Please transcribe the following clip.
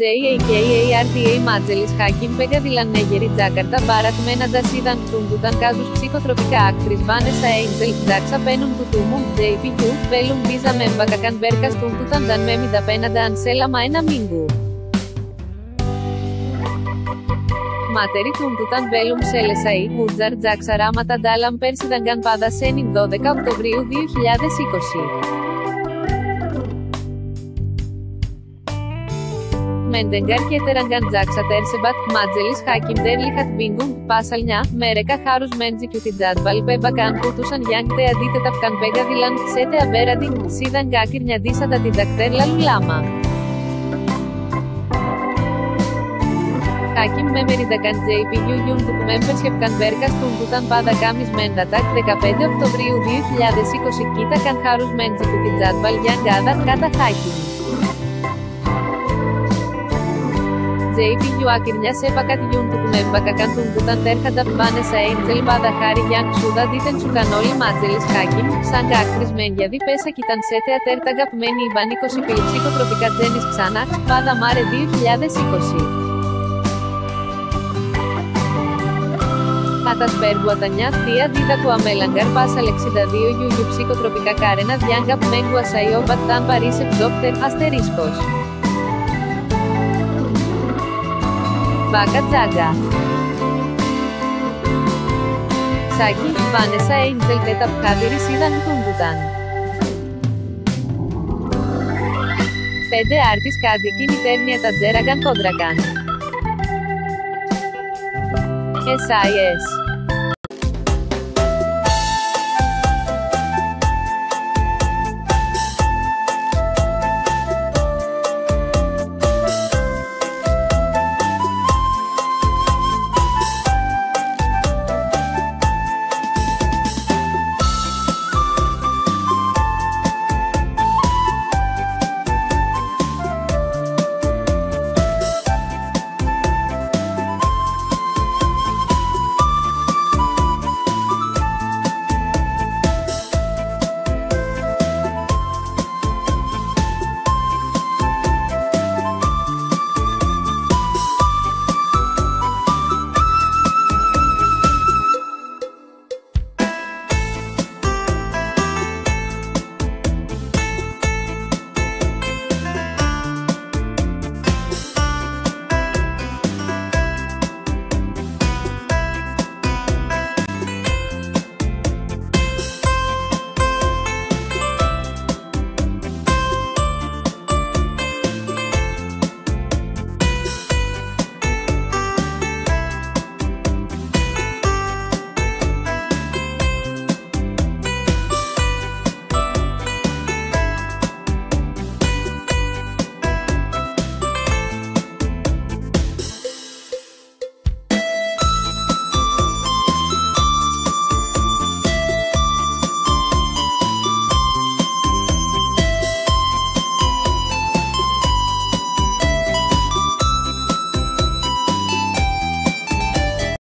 JAKARTA Μάτζελης Χάκιν Πέγκα Δηλανέγερη Τζάκαρτα Μπάρακ Μέναντα Σίδαν Τούγκουταν Κάζους Ψυχοτροπικά Άκτρις Βάνεσα Έιντζελ Τζάξα Πένουν Κουτούμου JPQ Βέλουν Βίζα Μέμβακακαν Μπέρκας Τούγκουταν Δαν Μέμιδα Πέναντα Ανσέλα Μαένα Μίγκου Μάτερι Τούγκουταν Βέλουμ Σέλεσαΐ Μούτζαρ Τζάξα Ράματα Ντάλαμ Πέρσιδαν Γκαν Πάδα Σένιν 12 Οκτωβρίου 2020 Μέντεγκαρ και Τεραγκαν Τζάξα Τέρσεμπατ, Μάτζελης Χάκιμ Τερλιχατ Μπίνγκουμ, Πάσαλνιά, Μέρεκα Χάρους Μέντζικιου την Τζάτβαλ Πέμπακαν Κούτουσαν Γιάνγκ Τε Αντίτεταυκαν Πέγκα Δηλαν, Σέτε Αμπέραντι, Σίδαν Γκάκυρ Νιαντίσαντα την Τακτέρλα Λουλάμα. Χάκιμ Μέμεριδακαν JPU Γιούντουκ Μέμφερσχεπκαν Βέρκας Τούγκουταν Πάντα Κάμις Μέντατακ 15 Οκτωβρίου 2020 Κοίτακαν Χάρους Μέντζικιου την Τζάτβαλ Γιάνγκάδα, Κάτα Χάκιμ. JPU Άκυρνια Σέπακα Τιούντουκ Μέμβακακαν Τούγκουταν Τέρχαντα Βάνεσα Έιντζελ Πάντα Χάρη Γιάνγκ Σούδα Δίτεν Τσουκανόλη Μάτζελης Χάκιμ, Σαν Κάκτρις Μένγιαδη Πέσα Κιταν Σέτεα Τέρτα Γαπμένη Ιβάν 20 Φιλιψικοτροπικά Τζένις Ξανά, Πάντα Μάρε 2020. Πατασπέργου Ατανιά, Θεία Δίδα του Αμέλαγκαρ Πάσα 62 Γιουγιου Ψυχοτροπικά Κάρενα Διάγκα Μέγκου Ασαϊό Μπατάν Παρίσεπ Δόκτερ Αστερίσκος. Μπάκα Τζάγκα Σάκη, Βάνεσα Έιντζελ Τεταπχάδηρη Σίδαν Τούγκουταν 5 Άρτης Κάντικη Νιτέρνια Τατζέραγαν Κόντρακαν SIS